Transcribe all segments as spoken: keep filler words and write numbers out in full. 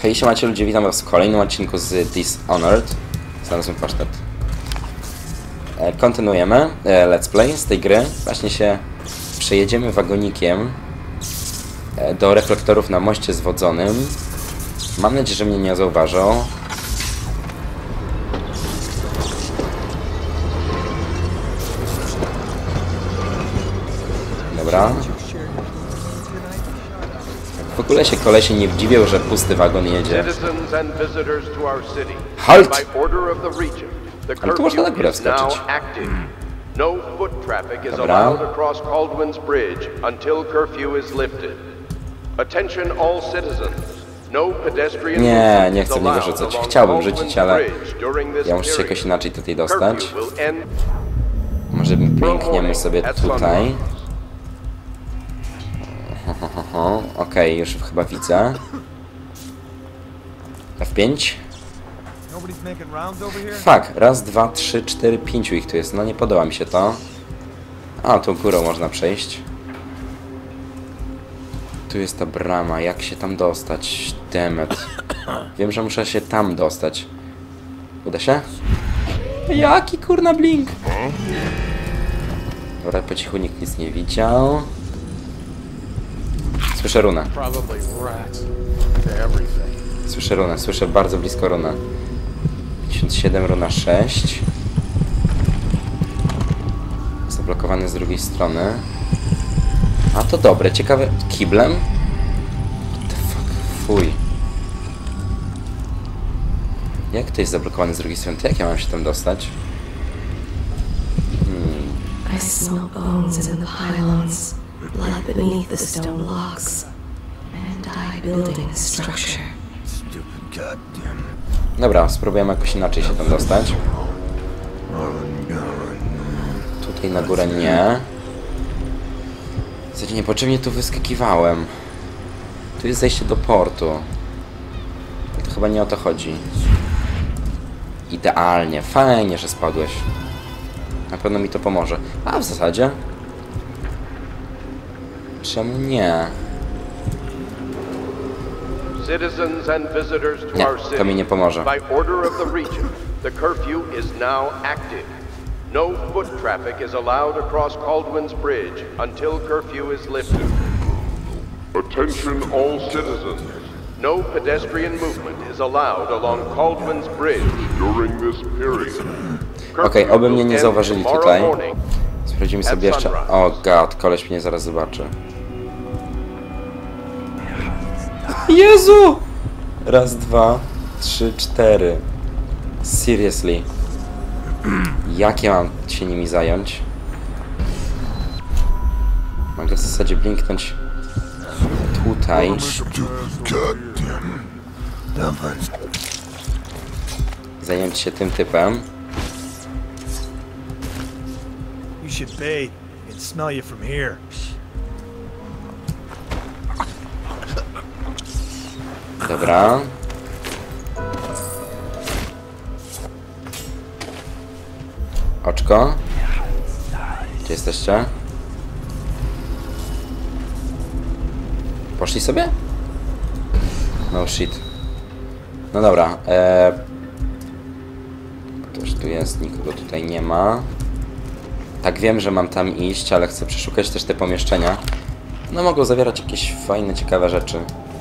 Hej, siemacie ludzie, witam was w kolejnym odcinku z Dishonored. Znalazłem pasztet. E, kontynuujemy e, let's play z tej gry. Właśnie się przejedziemy wagonikiem e, do reflektorów na moście zwodzonym. Mam nadzieję, że mnie nie zauważą. Dobra. W ogóle się kolesie nie dziwią, że pusty wagon jedzie. Halt! Ale tu można na górę wskoczyć. Dobra. Nie, nie chcę mnie wyrzucać. Chciałbym rzucić, ale ja muszę się jakoś inaczej tutaj dostać. Może piękniemy sobie tutaj. Okej, okay, już chyba widzę. F pięć. Fuck, raz, dwa, trzy, cztery, pięciu ich tu jest. No nie podoba mi się to. A, tu górą można przejść. Tu jest ta brama, jak się tam dostać? Demet. Wiem, że muszę się tam dostać. Uda się? Jaki kurna blink? Dobra, po cichu nikt nic nie widział. Słyszę runę. Słyszę runę, słyszę bardzo blisko runę. pięćdziesiąt siedem, runa sześć. Zablokowany z drugiej strony. A to dobre, ciekawe. Kiblem? What the fuck? Fuj. Jak to jest zablokowany z drugiej strony? To jak ja mam się tam dostać? Hmm. I smell bones in the pylons. Blood beneath the stone blocks, and I building a structure. Dobra, spróbujemy jakoś inaczej się tam dostać. Tutaj na górę nie. W zasadzie niepotrzebnie tu wyskakiwałem. Tu jest zejście do portu. To chyba nie o to chodzi. Idealnie, fajnie, że spadłeś. Na pewno mi to pomoże. A w zasadzie... Czemu nie? Nie, to mi nie pomoże. No foot traffic is allowed across Caldwell's Bridge until curfew is lifted. Attention all citizens. No pedestrian movement is allowed along Caldwell's Bridge during this period. Okej, okay, oby mnie nie zauważyli tutaj. Sprawdzimy sobie jeszcze... O god, koleś mnie zaraz zobaczy. Jezu! Raz, dwa, trzy, cztery. Seriously. Jak ja mam się nimi zająć? Mogę w zasadzie blinknąć tutaj. Zająć się tym typem. Dobra. Oczko. Gdzie jesteście? Poszli sobie? No shit. No dobra. Eee... Ktoś tu jest, nikogo tutaj nie ma. Tak, wiem, że mam tam iść, ale chcę przeszukać też te pomieszczenia. No mogą zawierać jakieś fajne, ciekawe rzeczy.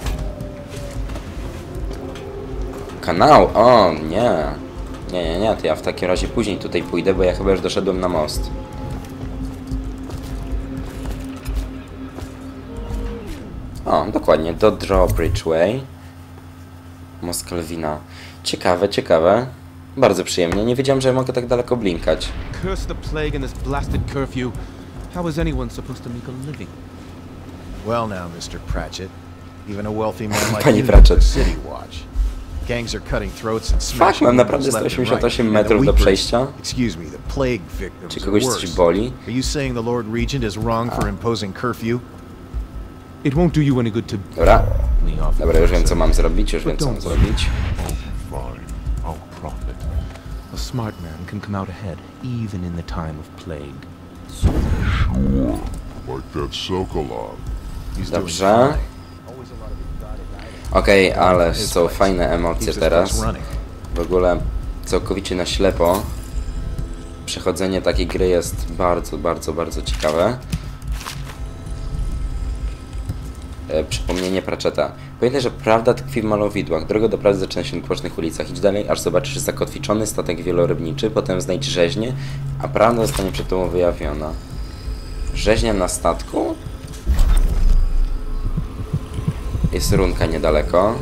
Kanał? O, nie. Nie, nie, nie, to ja w takim razie później tutaj pójdę, bo ja chyba już doszedłem na most. O, dokładnie, do Drawbridge Way. Most Kelvina. Ciekawe, ciekawe. Bardzo przyjemnie. Nie wiedziałem, że mogę tak daleko blinkać. Curse the plague and this blasted curfew. How is anyone supposed to make a living? Well now, mister Pratchett. Even a wealthy man like Pani you Pratchett. needs a city watch. Gangs are cutting throats and smashing. Fuck, mam naprawdę sto osiemdziesiąt osiem metrów do przejścia. Excuse me, the plague victims. Czy kogoś coś boli? Are you saying the Lord Regent is wrong for imposing curfew? It won't do you any good to. Dobra. Dobra, już wiem co mam zrobić, już wiem co mam zrobić. A smart man can come out ahead, even in the time of plague. Like that Sokolov. Dobrze. Okej, okay, ale są fajne emocje teraz. W ogóle całkowicie na ślepo. Przechodzenie takiej gry jest bardzo, bardzo, bardzo ciekawe. E, przypomnienie Pratchetta. Pamiętaj, że prawda tkwi w malowidłach. Droga do prawdy zaczyna się na bocznych ulicach. Idź dalej, aż zobaczysz zakotwiczony statek wielorybniczy, potem znajdź rzeźnię, a prawda zostanie przed tobą wyjawiona. Rzeźnia na statku? Jest runka niedaleko.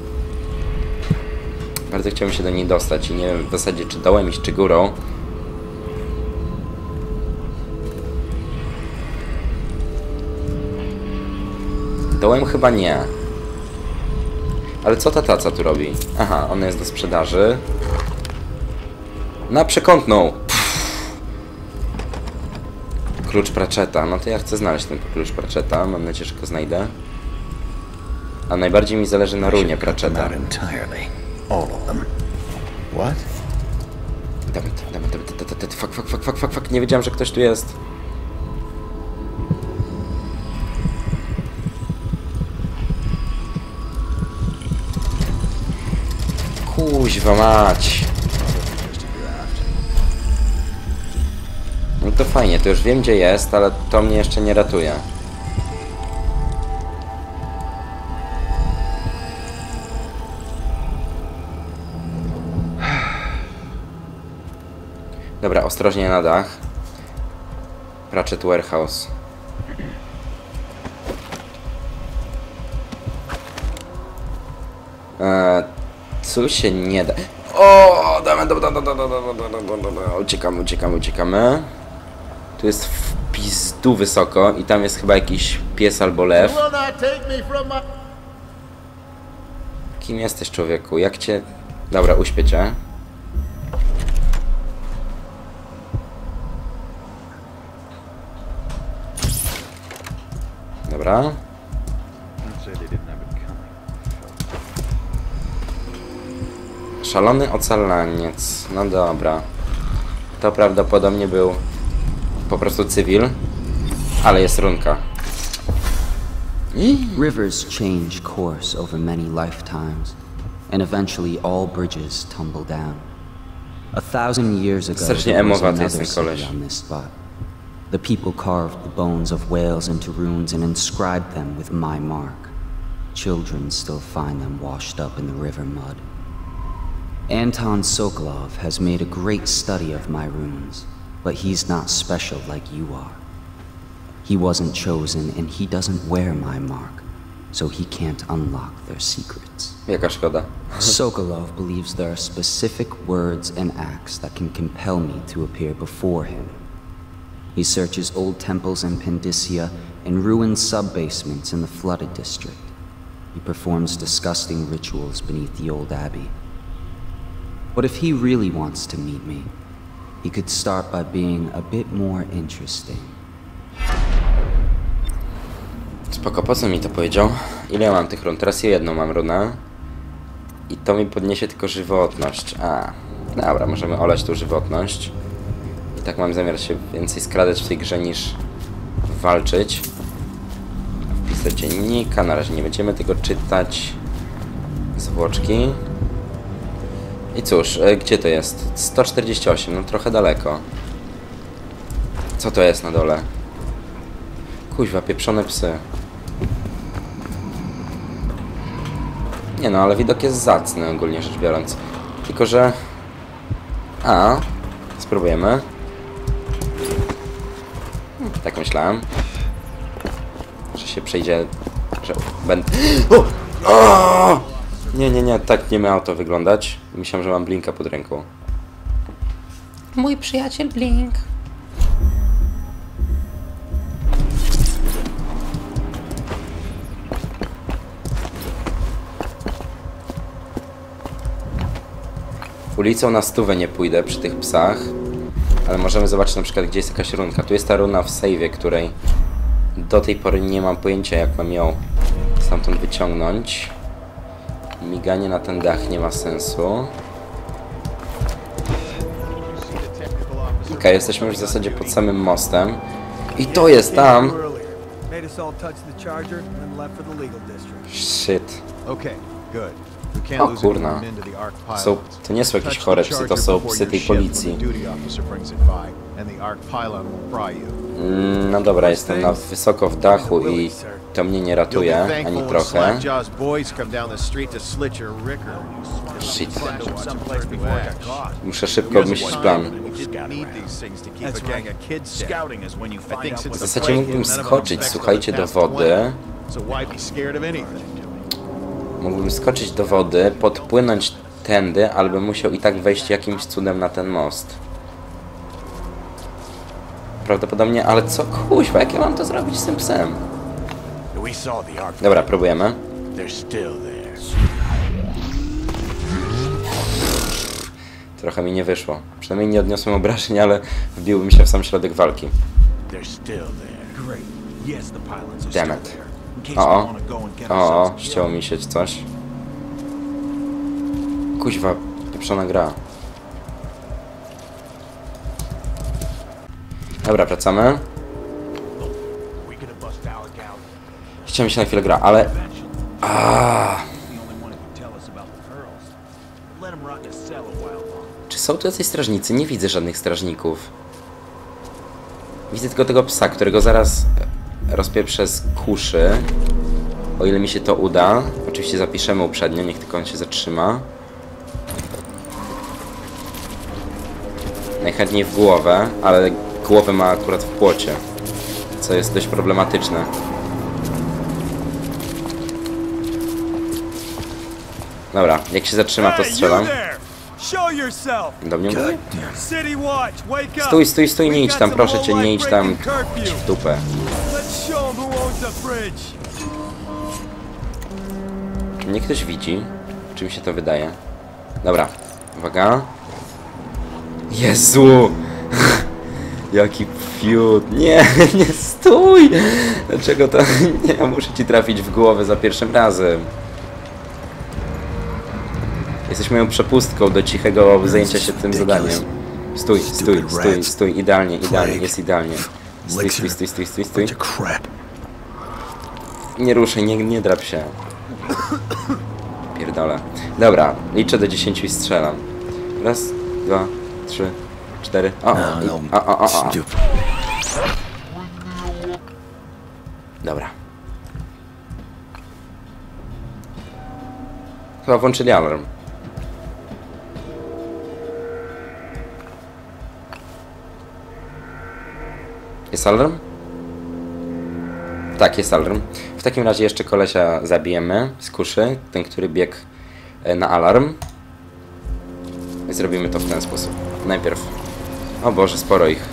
Bardzo chciałbym się do niej dostać i nie wiem w zasadzie czy dołem iść, czy górą. Dołem chyba nie. Ale co ta taca tu robi? Aha, ona jest do sprzedaży. Na przekątną! Pff. Klucz Pratchetta. No to ja chcę znaleźć ten klucz Pratchetta. Mam nadzieję, że go znajdę. A najbardziej mi zależy na runie Pratchetta. Dawid, Dawid, Dawid, Dawid, fuck, fuck, fuck, fuck, fuck, fuck, nie wiedziałem, że ktoś tu jest. Kuźwa mać. No to fajnie, to już wiem gdzie jest, ale to mnie jeszcze nie ratuje. Dobra, ostrożnie na dach. Pratchett Warehouse. Eee, co się nie da... O, damy, damy, damy, damy, damy, uciekamy, uciekamy, uciekamy. Tu jest w pizdu wysoko i tam jest chyba jakiś pies albo lew. Kim jesteś, człowieku? Jak cię... Dobra, uśpię cię. Dobra. Szalony ocalaniec. No dobra. To prawdopodobnie był po prostu cywil, ale jest runka. Rivers change course over many lifetimes, and eventually all bridges tumble down. A thousand years ago, there was another city on this spot. The people carved the bones of whales into runes and inscribed them with my mark. Children still find them washed up in the river mud. Anton Sokolov has made a great study of my runes, but he's not special like you are. He wasn't chosen and he doesn't wear my mark, so he can't unlock their secrets. Jaka szkoda. Sokolov believes there are specific words and acts that can compel me to appear before him. He searches old temples in Pandysia and ruined sub-basements in the flooded district. He performs disgusting rituals beneath the old abbey. But if he really wants to meet me, he could start by being a bit more interesting. Spoko, po co mi to powiedział? Ile ja mam tych run? Teraz jedną mam runę. I to mi podniesie tylko żywotność. A, dobra, możemy olać tą żywotność. I tak mam zamiar się więcej skradać w tej grze niż walczyć. Wpisać dziennika, na razie nie będziemy tego czytać. Zwłoczki. I cóż, e, gdzie to jest? sto czterdzieści osiem, no trochę daleko. Co to jest na dole? Kuźwa, pieprzone psy. Nie no, ale widok jest zacny ogólnie rzecz biorąc. Tylko, że... A, spróbujemy. Tak myślałem. Że się przejdzie... Że będę... O! O! Nie, nie, nie, tak nie miało to wyglądać. Myślałem, że mam Blinka pod ręką. Mój przyjaciel Blink. Ulicą na stówę nie pójdę przy tych psach, ale możemy zobaczyć na przykład, gdzie jest jakaś runka. Tu jest ta runa w save'ie, której do tej pory nie mam pojęcia, jak mam ją stamtąd wyciągnąć. Miganie na ten dach nie ma sensu. Okej, okay, jesteśmy już w zasadzie pod samym mostem. I to jest tam! Shit. Okay, good. We can't O lose any kurna. more men to the Ark Są, pylons. to nie są jakieś Touch chore the psy, to charger są before psy your tej ship when policji. the duty officer brings it by, and the Ark pylon will fry you. Mm, no dobra, jestem na wysoko w dachu i to mnie nie You'll ratuje be ani thankful when trochę. Slackjaw's boys come down the street to slit your ricker. Shit. Someplace before it got caught. Muszę szybko obmyślić plan. We didn't need these things to keep a gang of kids down. Scouting is when you I find think out since W the zasadzie break-in, mógłbym none of them skoczyć, affects słuchajcie, do past twenty. wody. So why be scared of anything? Mógłbym skoczyć do wody, podpłynąć tędy, ale bym musiał i tak wejść jakimś cudem na ten most. Prawdopodobnie, ale co kuźwa, jak ja mam to zrobić z tym psem? We saw the Ark. Dobra, próbujemy. They're still there. Trochę mi nie wyszło. Przynajmniej nie odniosłem obrażeń, ale wbiłbym się w sam środek walki. They're still there. Great. Yes, the pylons are Damn still it. there. In case O, we wanna go and get o, o, ourselves ścięło mi się coś. Kuźwa, pieprzona gra. Dobra, wracamy. We could have bust our gal. Chciałem się na chwilę gra, ale... Aaaa. The only one who could tell us about the pearls. Let him rot in a cell a while longer. Czy są tu jacyś strażnicy? Nie widzę żadnych strażników. Widzę tylko tego psa, którego zaraz rozpieprzę z kuszy. O ile mi się to uda. Oczywiście zapiszemy uprzednio, niech tylko on się zatrzyma. Najchętniej w głowę, ale głowę ma akurat w płocie, co jest dość problematyczne. Dobra, jak się zatrzyma, to strzelam. Do mnie mówi? Stój, stój, stój, nie idź tam, proszę cię, nie idź tam w dupę. Czy mnie ktoś widzi? Czy mi się to wydaje? Dobra, uwaga. Jezu! Jaki fiut! Nie, nie stój! Dlaczego to... Nie, ja muszę ci trafić w głowę za pierwszym razem. Jesteś moją przepustką do cichego zajęcia się tym zadaniem. Stój, stój, stój, stój, idealnie, idealnie, jest idealnie. Stój, stój, stój, stój, stój, stój. Nie ruszaj, nie, nie drap się. Pierdolę. Dobra, liczę do dziesięciu i strzelam. Raz, dwa, trzy, cztery. O, i, o, o, o, o. Dobra. Chyba włączyli alarm. Jest alarm? Tak, jest alarm. W takim razie jeszcze kolesia zabijemy z kuszy, ten, który biegł na alarm. I zrobimy to w ten sposób. Najpierw... O Boże, sporo ich.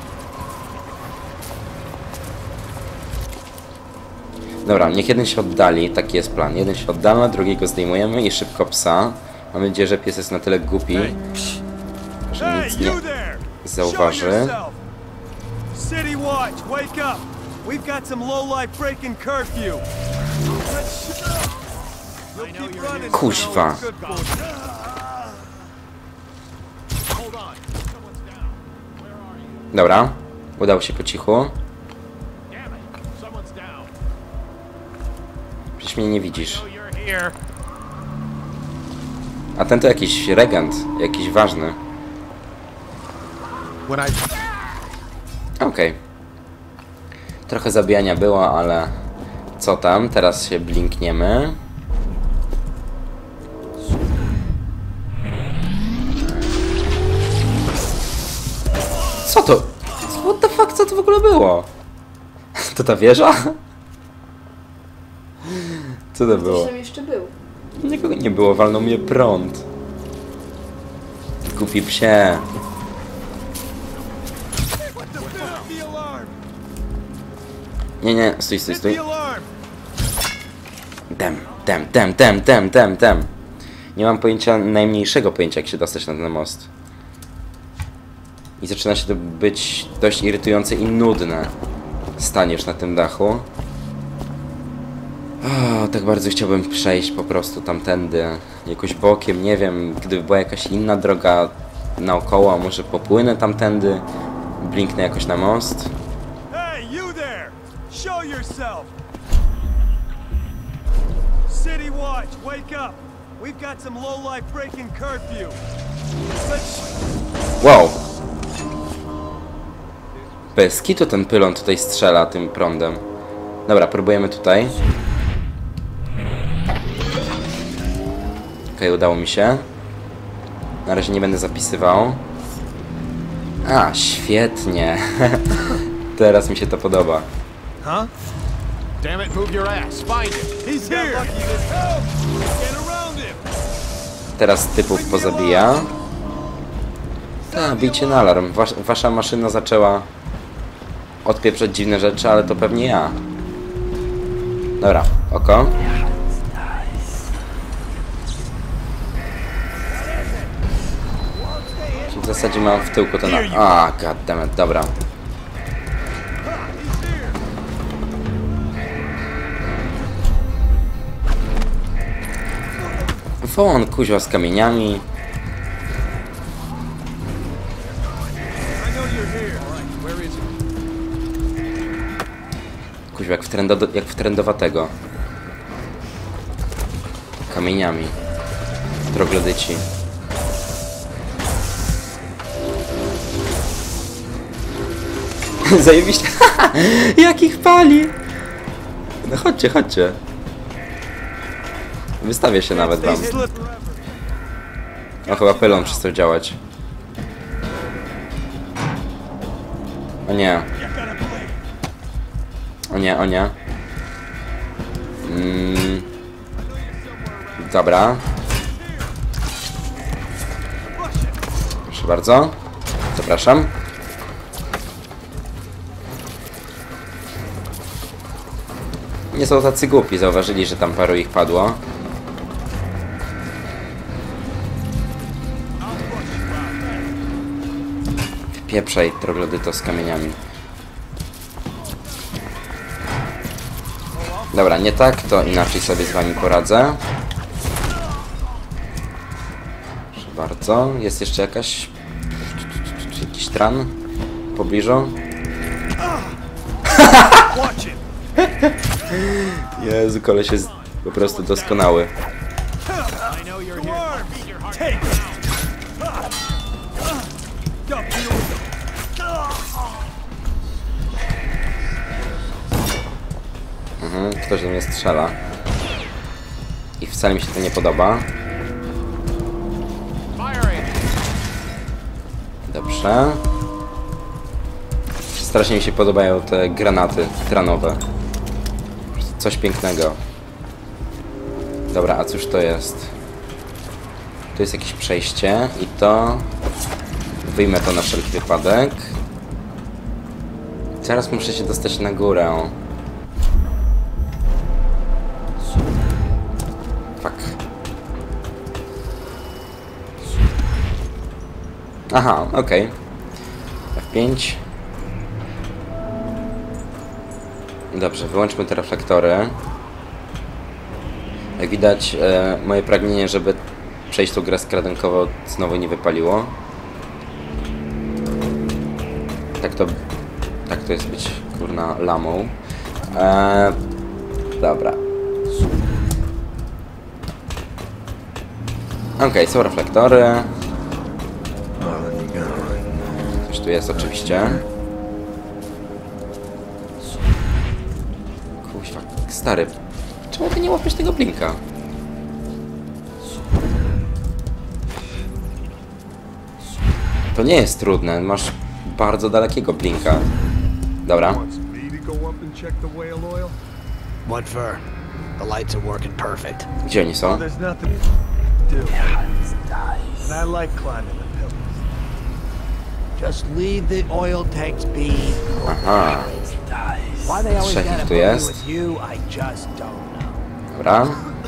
Dobra, niech jeden się oddali, taki jest plan. Jeden się oddala, drugiego zdejmujemy i szybko psa. Mam nadzieję, że pies jest na tyle głupi, że nic nie zauważy. City Watch, wake up! We've got some lowlife breaking curfew. Kuźwa. Dobra, udało się po cichu. Przecież mnie nie widzisz. A ten to jakiś regent, jakiś ważny. Okej. Okay. Trochę zabijania było, ale co tam? Teraz się blinkniemy. Co to? What the fuck? Co to w ogóle było? To ta wieża? Co to było? Tam jeszcze był. Nikogo nie było, walnął mnie prąd. Głupi psie. Nie, nie, stój, stój, stój. Dem, dem, dem, dem, dem, dem, dem. Nie mam pojęcia, najmniejszego pojęcia, jak się dostać na ten most. I zaczyna się to być dość irytujące i nudne. Staniesz na tym dachu. O, tak bardzo chciałbym przejść po prostu tamtędy. Jakoś bokiem, nie wiem, gdyby była jakaś inna droga naokoło, może popłynę tamtędy. Blinknę jakoś na most. Hey, you there! Show yourself! City Watch, wake up. We've got some low-life breaking curfew. Let's... Wow. Bez kitu ten pylon tutaj strzela tym prądem. Dobra, próbujemy tutaj. Okej, okay, udało mi się. Na razie nie będę zapisywał. A, świetnie. Teraz mi się to podoba. Huh? Damn it, move your ass. Find it. He's here. Get around him. Teraz typów pozabija. Tak, bijcie na alarm. Was, wasza maszyna zaczęła odpieprzać dziwne rzeczy, ale to pewnie ja. Dobra, oko. W zasadzie mam w tyłku to na... A, goddammit, dobra. Won, kuźwa z kamieniami. Kuźwa, jak w, trendo, jak w trendowatego. Kamieniami. Troglodyci. Zajebiście. Jak ich pali! No chodźcie, chodźcie. Wystawię się nawet wam. O, chyba pylon przestał działać. O nie. O nie, o nie. Mm. Dobra. Proszę bardzo. Zapraszam. Nie są tacy głupi, zauważyli, że tam paru ich padło. Pieprzaj, troglodyto z kamieniami. Dobra, nie tak, to inaczej sobie z wami poradzę. Proszę bardzo. Jest jeszcze jakaś... jakiś tran w pobliżu? Jezu, koleś jest po prostu doskonały. Mhm, ktoś do mnie strzela. I wcale mi się to nie podoba. Dobrze. Strasznie mi się podobają te granaty tranowe. Coś pięknego. Dobra, a cóż to jest? Tu jest jakieś przejście i to... Wyjmę to na wszelki wypadek. Teraz muszę się dostać na górę. Fuck. Aha, okej. Okay. F pięć. Dobrze, wyłączmy te reflektory. Jak widać, e, moje pragnienie, żeby przejść tą grę skradankowo, znowu nie wypaliło. Tak to... Tak to jest być, kurna, lamą. E, dobra. Okej, okay, są reflektory. Coś tu jest oczywiście. Kuźwa, stary. Czemu ty nie łapiesz tego blinka? To nie jest trudne, masz bardzo dalekiego blinka. Dobra. What for? The lights are working perfect. Gdzie oni są? There's nothing to do. And I like climbing the pillars. Just leave the oil tanks be. Aha. Why they always Trzech gotta ich tu bully jest. with you, I just don't know. Dobra.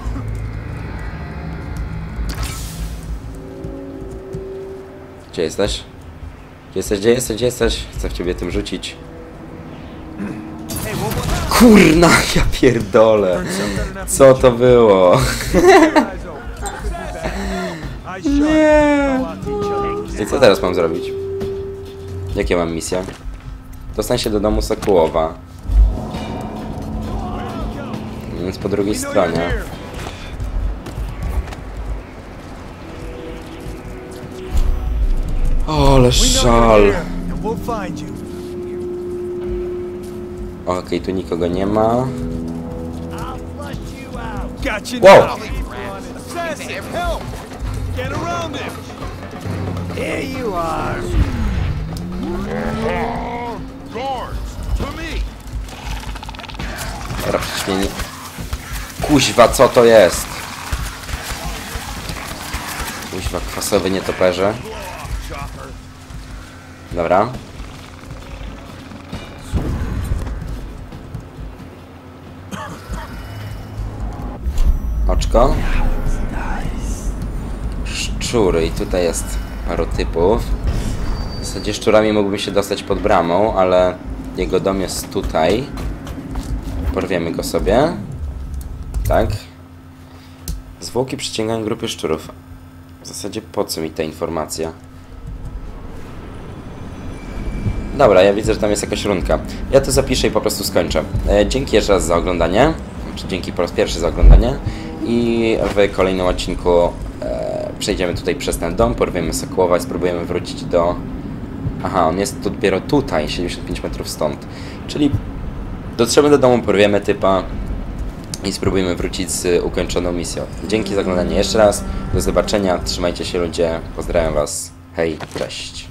Gdzie jesteś? Gdzie jesteś? Gdzie jesteś? Gdzie jesteś? Chcę w ciebie tym rzucić. Kurna, ja pierdolę. Co to było? Nie. I co teraz mam zrobić? Jakie mam misje? Dostań się do domu Sokołowa. Więc po drugiej stronie. O, ale żal. Okej, okay, tu nikogo nie ma. Wow! Dobra, przecież mnie nie... Kuźwa, co to jest? Kuźwa, kwasowy nietoperze. Dobra. Oczko. Szczury. I tutaj jest paru typów. W zasadzie szczurami mógłbym się dostać pod bramą, ale jego dom jest tutaj. Porwiemy go sobie. Tak. Zwłoki przyciągają grupy szczurów. W zasadzie po co mi ta informacja? Dobra, ja widzę, że tam jest jakaś runka. Ja to zapiszę i po prostu skończę. E, dzięki jeszcze raz za oglądanie. Znaczy, dzięki po raz pierwszy za oglądanie. I w kolejnym odcinku e, przejdziemy tutaj przez ten dom, porwiemy Sokołowa i spróbujemy wrócić do... Aha, on jest dopiero tutaj, siedemdziesiąt pięć metrów stąd. Czyli dotrzemy do domu, porwiemy typa i spróbujemy wrócić z ukończoną misją. Dzięki za oglądanie jeszcze raz. Do zobaczenia. Trzymajcie się ludzie. Pozdrawiam was. Hej, cześć.